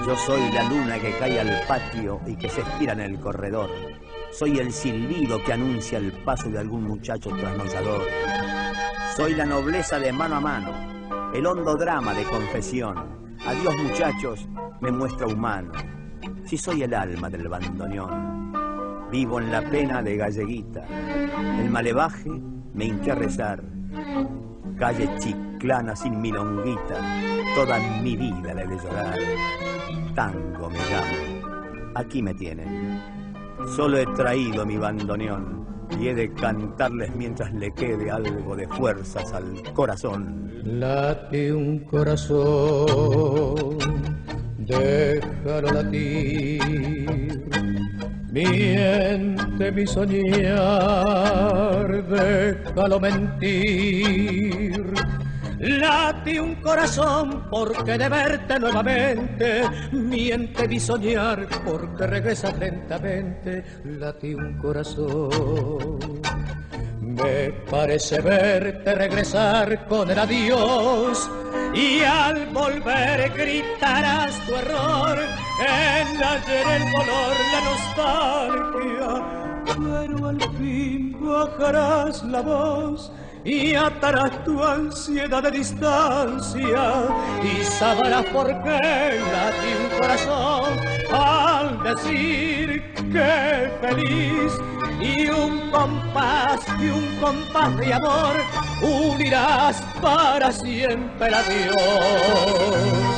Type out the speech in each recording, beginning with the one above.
Yo soy la luna que cae al patio y que se estira en el corredor. Soy el silbido que anuncia el paso de algún muchacho trasnochalor. Soy la nobleza de mano a mano, el hondo drama de confesión. Adiós muchachos, me muestra humano. Si soy el alma del bandoneón. Vivo en la pena de Galleguita. El malevaje me hinqué a rezar. Calle Chiclana sin milonguita, toda mi vida la he de llorar. Tango me llamo, aquí me tienen. Solo he traído mi bandoneón y he de cantarles mientras le quede algo de fuerzas al corazón. Late un corazón, déjalo latir. Miente mi soñar, déjalo mentir. Late un corazón porque de verte nuevamente miente mi soñar porque regresas lentamente. Late un corazón, me parece verte regresar con el adiós y al volver gritarás tu error, el ayer, el dolor, la nostalgia, pero al fin bajarás la voz y atarás tu ansiedad de distancia y sabrás por qué late un corazón al decir que feliz y un compás de amor unirás para siempre a Dios.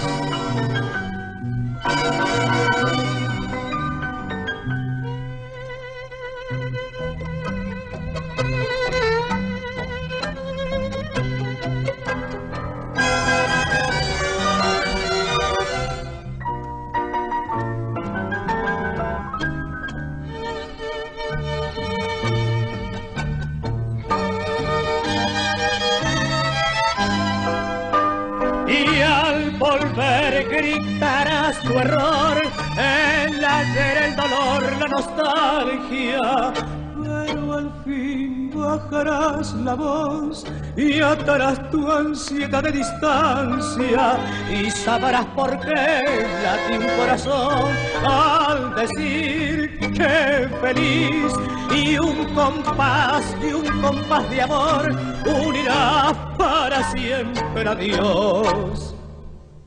Gritarás tu error, el ayer, el dolor, la nostalgia, pero al fin bajarás la voz y atarás tu ansiedad de distancia y sabrás por qué late un corazón al decir que feliz y un compás de amor unirá para siempre a Dios.